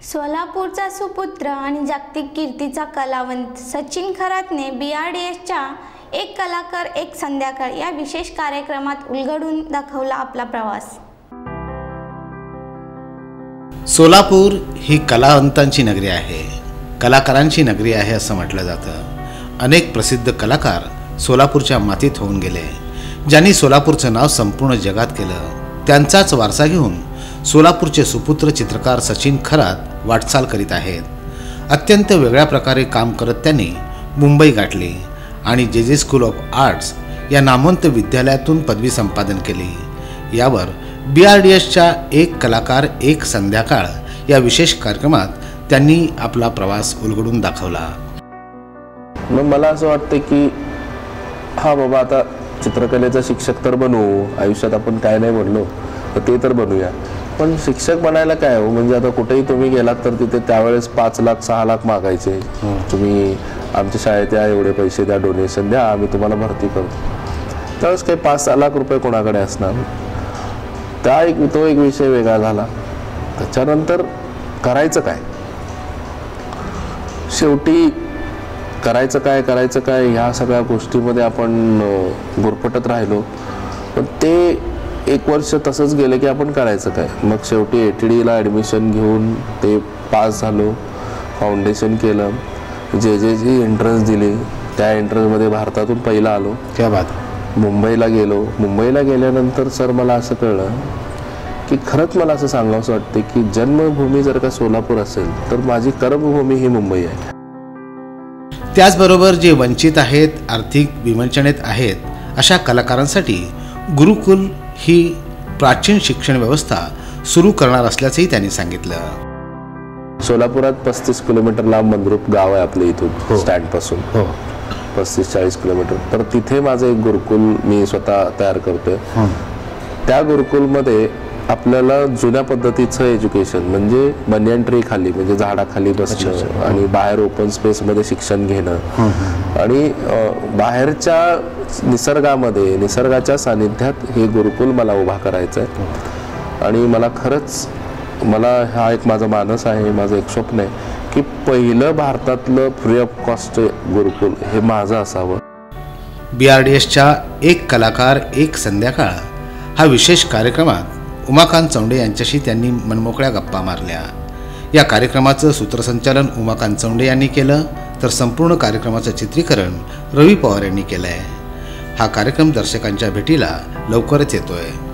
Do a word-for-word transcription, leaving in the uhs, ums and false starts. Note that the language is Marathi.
सोलापूरचा सुपुत्र आणि जागतिक कीर्तीचा कलावंत सचिन खरातने बी आर डी एसच्या एक कलाकार एक संध्याकाळ या विशेष कार्यक्रमात उलगडून दाखवला आपला प्रवास। सोलापूर ही कलावंतांची नगरी आहे, कलाकारांची नगरी आहे असं म्हटलं जातं। अनेक प्रसिद्ध कलाकार सोलापूरच्या मातीत होऊन गेले, ज्यांनी सोलापूरचं नाव संपूर्ण जगात केलं। त्यांचाच वारसा घेऊन सोलापूरचे सुपुत्र चित्रकार सचिन खरात वाटचाल करीत आहेत। अत्यंत वेगळ्या प्रकारे काम करत त्यांनी मुंबई गाठली आणि जे जे स्कूल ऑफ आर्ट्स या नामवंत विद्यालयातून पदवी संपादन केली। यावर बी आर डी एसच्या एक कलाकार एक संध्याकाळ या विशेष कार्यक्रमात त्यांनी आपला प्रवास उलगडून दाखवला। मग मला असं वाटतं की हा बाबा आता चित्रकलेचा शिक्षक तर बनवू, आयुष्यात आपण काय नाही बनलो तर ते तर बनूया। पण शिक्षक बनायला काय हो, म्हणजे आता कुठेही तुम्ही गेलात तर तिथे त्यावेळेस पाच लाख सहा लाख मागायचे, तुम्ही आमच्या शाळेत या, एवढे पैसे द्या, डोनेशन द्या, आम्ही तुम्हाला भरती करतो। त्यावेळेस काही पाच सहा लाख रुपये कोणाकडे असणार, त्या एक तो एक विषय वेगळा झाला। त्याच्यानंतर करायचं काय, शेवटी करायचं काय करायचं काय ह्या सगळ्या गोष्टीमध्ये आपण गुरफटत राहिलो। पण ते एक वर्ष तसंच गेलं की आपण करायचं काय। मग शेवटी ए टी डीला ॲडमिशन घेऊन ते पास झालो, फाउंडेशन केलं, जे जे जी एंट्रन्स दिली त्या एंट्रन्समध्ये भारतातून पहिला आलो। क्या बात। मुंबईला गेलो, मुंबईला गेल्यानंतर सर मला असं कळलं की खरंच मला असं सांगावंसं वाटतं की जन्मभूमी जर का सोलापूर असेल तर माझी कर्मभूमी ही मुंबई आहे। त्याचबरोबर जे वंचित आहेत, आर्थिक विवंचनेत आहेत, अशा कलाकारांसाठी गुरुकुल ही प्राचीन शिक्षण व्यवस्था सुरू करणार असल्याचंही त्यांनी सांगितलं। सोलापुरात पस्तीस किलोमीटर लांब मंद्रुप गाव आहे आपल्या इथून स्टँड पासून, हो पस्तीस चाळीस किलोमीटर। तर तिथे माझं एक गुरुकुल मी स्वतः तयार करतोय। त्या गुरुकुलमध्ये आपल्याला जुन्या पद्धतीचं एज्युकेशन म्हणजे बनियन ट्री खाली म्हणजे झाडाखाली बसणं आणि बाहेर ओपन स्पेसमध्ये शिक्षण घेणं आणि बाहेरच्या निसर्गामध्ये निसर्गाच्या सानिध्यात हे गुरुकुल मला उभा करायचं आहे। आणि मला खरंच मला हा एक माझा मानस आहे, माझं एक स्वप्न आहे की पहिलं भारतातलं फ्री ऑफ कॉस्ट गुरुकुल हे माझं असावं। बी आर डी एसच्या एक कलाकार एक संध्याकाळ हा विशेष कार्यक्रमात उमाकांत चौंडे यांच्याशी त्यांनी मनमोकळ्या गप्पा मारल्या। या कार्यक्रमाचं सूत्रसंचालन उमाकांत चौंडे यांनी केलं, तर संपूर्ण कार्यक्रमाचं चित्रीकरण रवी पवार यांनी केलं आहे। हा कार्यक्रम दर्शकांच्या भेटीला लवकरच येतोय।